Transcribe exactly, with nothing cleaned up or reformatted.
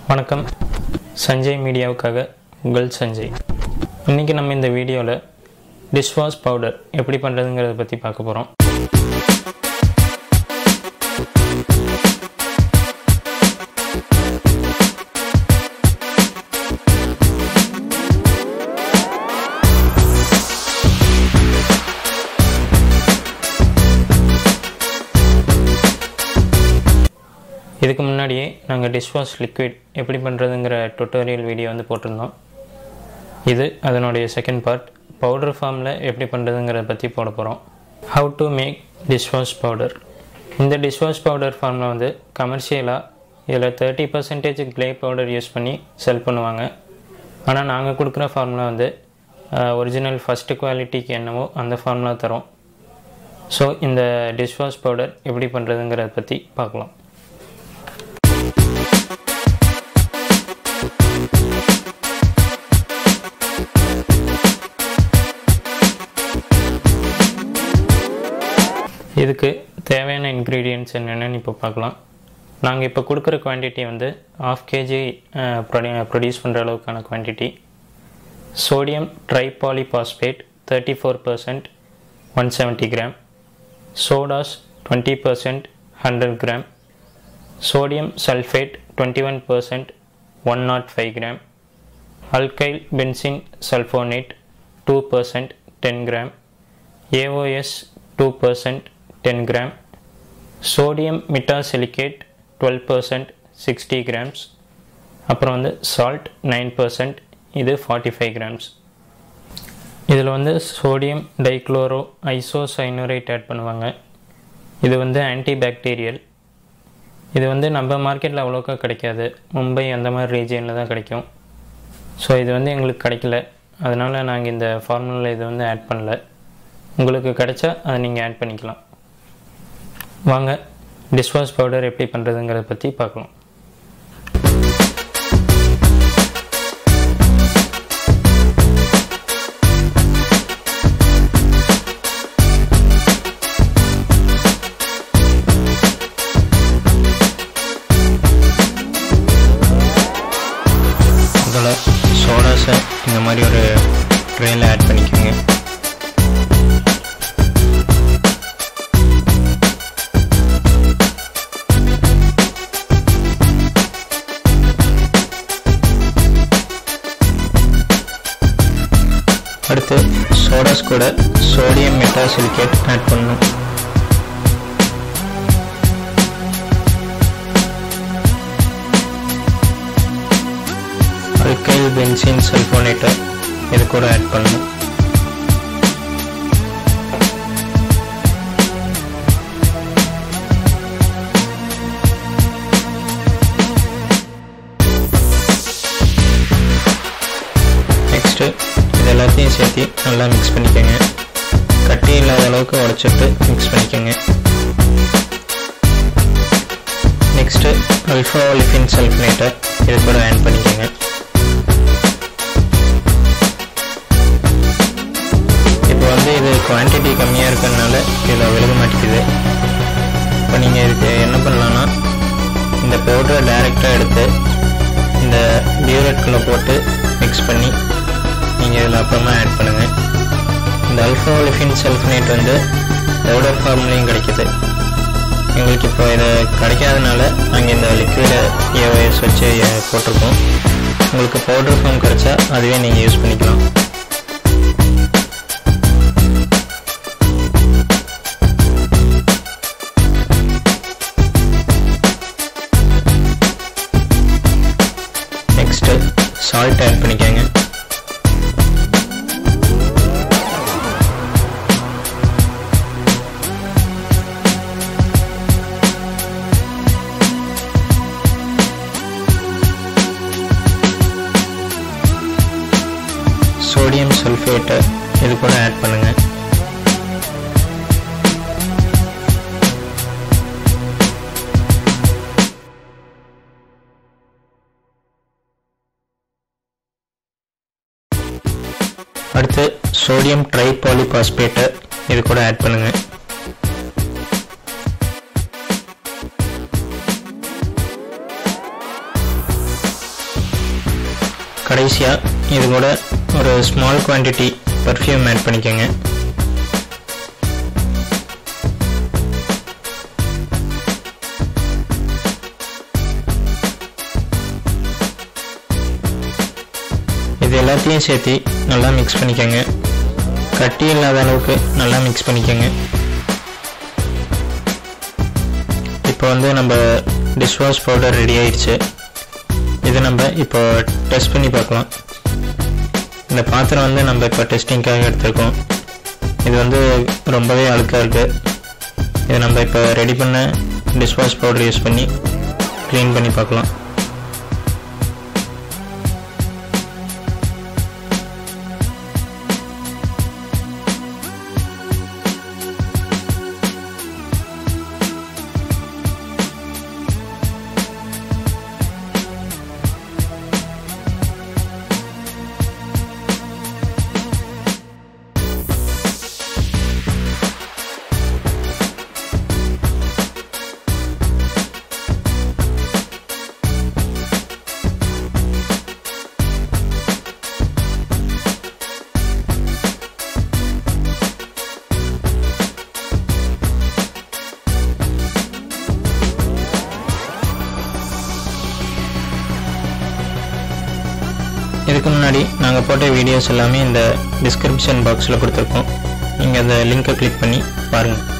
வணக்கம், சஞ்சய் மீடியாவுக்காக உங்கள் சஞ்சய். இன்றைக்கி நம்ம இந்த வீடியோவில் டிஷ்வாஷ் பவுடர் எப்படி பண்ணுறதுங்கிறத பற்றி பார்க்க போகிறோம். இதுக்கு முன்னாடியே நாங்கள் டிஷ்வாஷ் லிக்விட் எப்படி பண்ணுறதுங்கிற டுட்டோரியல் வீடியோ வந்து போட்டிருந்தோம். இது அதனுடைய செகண்ட் பார்ட். பவுடர் ஃபார்மில் எப்படி பண்ணுறதுங்கிறத பற்றி போட போகிறோம். How to make dishwash powder. இந்த டிஷ்வாஷ் பவுடர் ஃபார்மில் வந்து கமர்ஷியலாக இதில் thirty percentage clay powder use பண்ணி செல் பண்ணுவாங்க. ஆனால் நாங்கள் கொடுக்குற ஃபார்மில் வந்து ஒரிஜினல் ஃபஸ்ட்டு குவாலிட்டிக்கு என்னவோ அந்த ஃபார்மில் தரோம். ஸோ இந்த டிஷ்வாஷ் பவுடர் எப்படி பண்ணுறதுங்கிறத பற்றி பார்க்கலாம். இதுக்கு தேவையான இன்க்ரீடியன்ட்ஸ் என்னென்னு இப்போ பார்க்கலாம். நாங்கள் இப்போ கொடுக்குற குவான்டிட்டி வந்து ஆஃப் கேஜி ப்ரொடியூஸ் பண்ணுற அளவுக்கான quantity. Sodium tripolyphosphate thirty four percent one seventy gram, soda ash twenty percent hundred gram, sodium sulphate twenty one percent one nought five gram, alkyl benzene sulphonate two percent ten gram, AOS two percent ten gram, sodium metasilicate twelve percent sixty grams, அப்புறம் வந்து salt nine percent இது forty-five grams. இதில் வந்து sodium dichloro ஐசோசைனோரேட் add பண்ணுவாங்க. இது வந்து antibacterial. இது வந்து நம்ம மார்க்கெட்டில் அவ்வளோக்கா கிடைக்காது. மும்பை அந்த மாதிரி ரீஜியனில் தான் கிடைக்கும். ஸோ இது வந்து எங்களுக்கு கிடைக்கல, அதனால் நாங்கள் இந்த ஃபார்முலாவில் இது வந்து ஆட் பண்ணல. உங்களுக்கு கிடைச்சா அதை நீங்கள் ஆட் பண்ணிக்கலாம். வாங்க டிஷ்வாஷ் பவுடர் எப்படி பண்ணுறதுங்கிறத பற்றி பார்க்கலாம். அதில் சோடாஸை இந்த மாதிரி ஒரு ட்ரேயில் ஆட் பண்ணிக்கோங்க. அடுத்து சோடாஸ் கூட சோடியம் மெட்டாசிலிகேட் ஆட் பண்ணணும். அல்கைல் பென்சின் சல்ஃபோனேட்டை இது கூட ஆட் பண்ணணும். நெக்ஸ்ட்டு இது எல்லாத்தையும் சேர்த்து நல்லா மிக்ஸ் பண்ணிக்கோங்க. கட்டி இல்லாத அளவுக்கு உடைச்சிட்டு மிக்ஸ் பண்ணிக்கோங்க. நெக்ஸ்ட்டு அல்ஃபா ஒலிஃபின் சல்ஃபனேட்டை இது கூட ஆட் பண்ணிக்கோங்க. இப்போ வந்து இது குவான்டிட்டி கம்மியாக இருக்கிறதுனால இதில் விழுக மாட்டேங்குது. இப்போ நீங்கள் இதுக்கு என்ன பண்ணலான்னா, இந்த பவுடரை டைரெக்டாக எடுத்து இந்த பியூரெட்குள்ளே போட்டு மிக்ஸ் பண்ணி நீங்கள் இதில் அப்புறமா ஆட் பண்ணுங்கள். இந்த அல்ஃபா ஒலிஃபின் சல்ஃபனேட் வந்து பவுடர் ஃபார்ம்லேயும் கிடைக்கிது. எங்களுக்கு இப்போ இதை கிடைக்காதனால நாங்கள் இந்த லிக்விடை ஏஓஎஸ் வச்சு போட்டிருக்கோம். உங்களுக்கு பவுடர் ஃபார்ம் கிடைச்சா அதுவே நீங்கள் யூஸ் பண்ணிக்கலாம். நெக்ஸ்ட்டு சால்ட் ஆட் பண்ணிக்கோங்க. சோடியம் சல்ஃபேட்டை இது கூட ஆட் பண்ணுங்க. அடுத்து சோடியம் ட்ரைபாலிபாஸ்பேட்டை இது கூட ஆட் பண்ணுங்க. கடைசியாக இது கூட ஒரு ஸ்மால் குவான்டிட்டி பர்ஃப்யூம் ஆட் பண்ணிக்கோங்க. இது எல்லாத்தையும் சேர்த்து நல்லா மிக்ஸ் பண்ணிக்கோங்க. கட்டி இல்லாத அளவுக்கு நல்லா மிக்ஸ் பண்ணிக்கோங்க. இப்போ வந்து நம்ம டிஷ்வாஷ் பவுடர் ரெடி ஆயிடுச்சு. இதை நம்ம இப்போ டெஸ்ட் பண்ணி பார்க்கலாம். இந்த பாத்திரம் வந்து நம்ம இப்போ டெஸ்டிங்காக எடுத்துருக்கோம். இது வந்து ரொம்பவே அழுக்காக இருக்குது. இதை நம்ம இப்போ ரெடி பண்ண டிஷ்வாஷ் பவுடர் யூஸ் பண்ணி க்ளீன் பண்ணி பார்க்கலாம். இதுக்கு முன்னாடி நாங்கள் போட்ட வீடியோஸ் எல்லாமே இந்த டிஸ்கிரிப்ஷன் பாக்ஸில் கொடுத்துருக்கோம். நீங்கள் அந்த லிங்கை கிளிக் பண்ணி பாருங்கள்.